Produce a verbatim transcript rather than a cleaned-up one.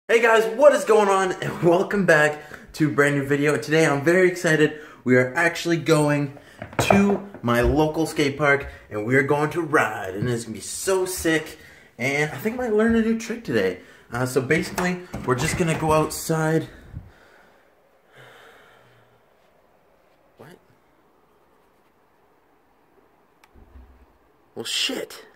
Hey guys, what is going on? And welcome back to a brand new video. And today I'm very excited. We are actually going to my local skate park and we are going to ride, and it's gonna be so sick. And I think I might learn a new trick today. Uh, so basically, we're just gonna go outside. What? Well, shit.